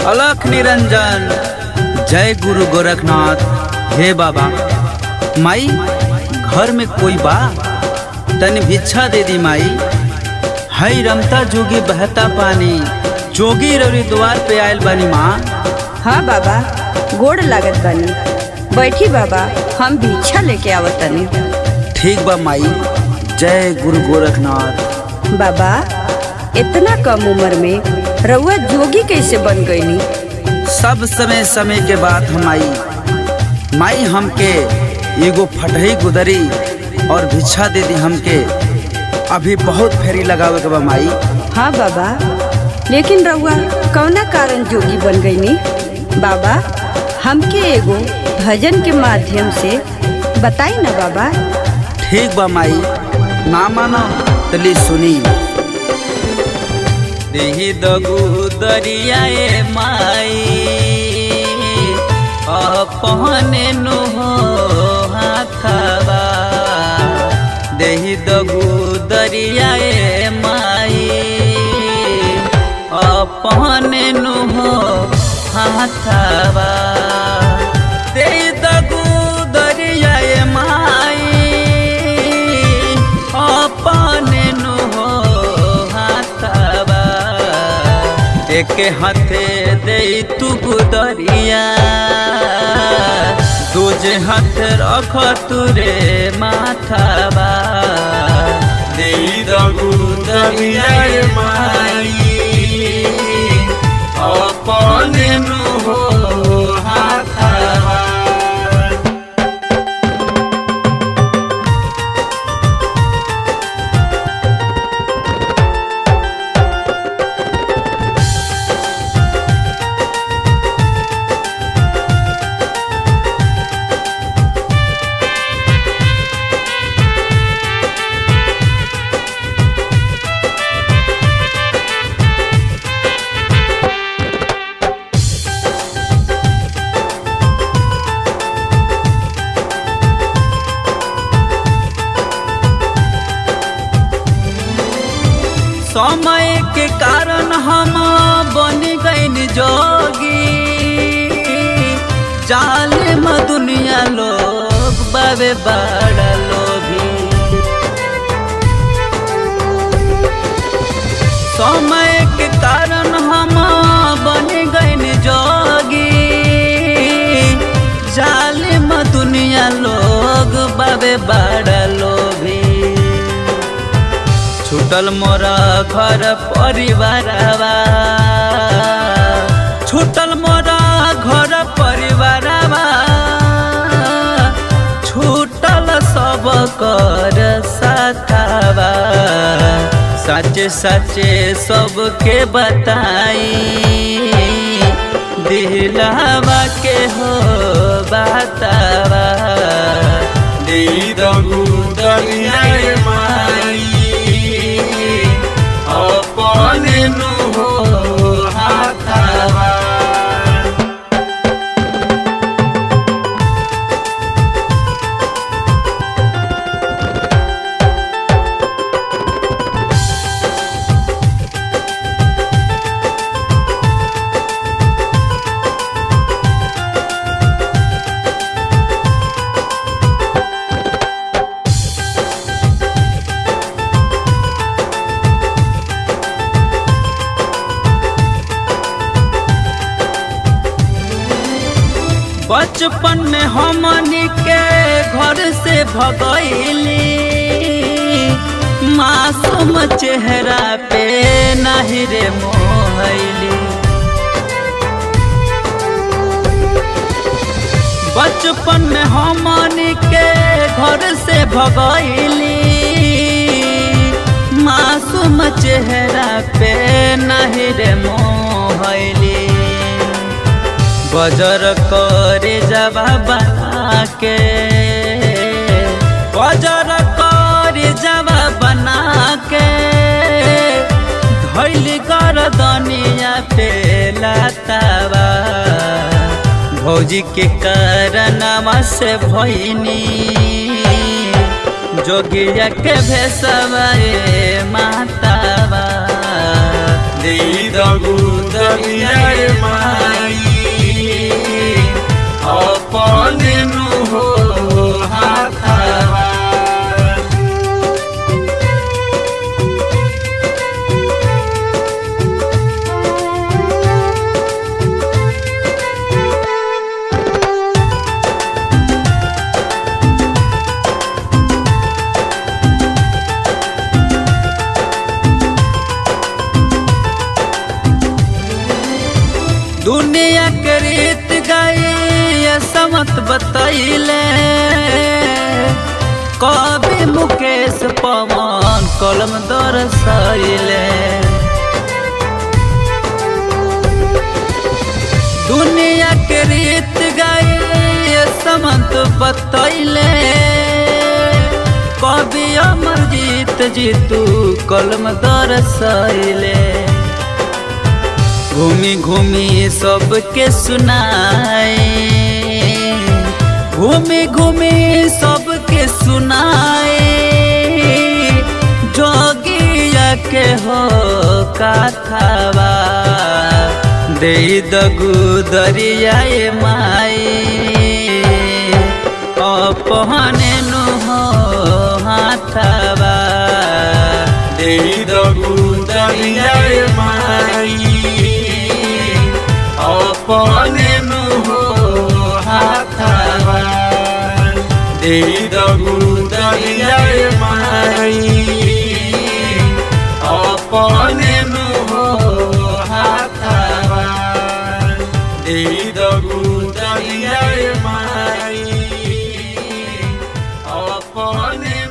अलख निरंजन। जय गुरु गोरखनाथ। हे बाबा, माई घर में कोई बा? तनी भिक्षा दे दी माई। हई रमता जोगी बहता पानी, जोगी रवि द्वार पे आयल बानी माँ। हाँ बाबा, गोड़ लागत बानी। बैठी बाबा, हम भिक्षा लेके आवत तनी। ठीक बा माई। जय गुरु गोरखनाथ। बाबा, इतना कम उम्र में रउआ जोगी कैसे बन गईनी? सब समय समय के बात हम आई माई। हमके एगो फटही गुदरी और भिक्षा दे दी हमके। अभी बहुत फेरी लगावे के बा माई। हाँ बाबा, लेकिन रउआ कौना कारण जोगी बन गईनी? बाबा, हमके एगो भजन के माध्यम से बताई ना बाबा। ठीक बा माई, ना मानो तली सुनी। देही दगु दरियाए माई, अपने नु हाथवा। देही दगु दरियाए माई, अपने नु हाथवा। देही दगु दरियाए माई, अपने नु हाथवा। एक हाथे दे तू गुदरिया, दूजे हाथ रख तुरे माथावा। दे गुदरिया माई, अपने नु हाथवा। समय के कारण हम बन गए जोगी, जाले में दुनिया लोग बाबे बड़ा लोभी। समय के कारण हम बन गए जोगी, जाले में दुनिया लोग बाबे बड़ा लोभी। छूटल मोरा घर परिवारवा, छूटल मोरा घर परिवारवा। छूटल सब कर साथवा। सच्चे सच्चे सबके बताई, दिलवा के हो बतावा। दे गुदरिया माई, अपने नु हाथवा। बचपन में हमनी के घर से भगैली, मासूम चेहरा पे नहीं रे मोहैली। बचपन में हमनी के घर से भगैली, मासूम चेहरा पे नहीं रे मोहैली। बजर करे जवा बना के, बजर करे जवा बना के। धैल कर दुनिया पे लातावा। भौजी के कारणवा से भइनी, जोगिया के भेसवा मातावा। दे गुदरिया गुदरिया माई अपने नु हो हाथवा। दुनिया के रीत गई समत बतैले कवि मुकेश पवन कलम दरसैले। दुनिया के रीत गई समत बतैले कवि अमरजीत जीतू कलम दरसैले। घूमी घूमी सबके सुनाए घूमी घूमी सबके सुनाए जोगिया के हो कथवा दे गुदरिया माई अपने नु हो हाथवा दे गुदरिया माई अपने नु हो हाथवा। दे गुदरिया माई अपने नु हो हाथवा। दे गुदरिया माई अपने